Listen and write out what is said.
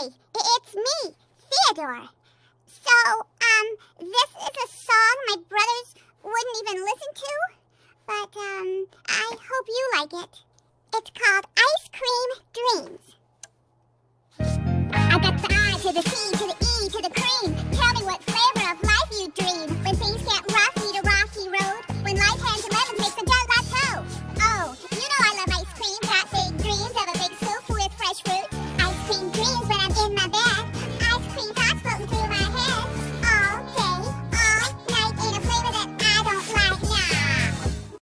Hi, it's me, Theodore. So, this is a song my brothers wouldn't even listen to, but, I hope you like it. It's called Ice Cream Dreams. I got the I to the C to the E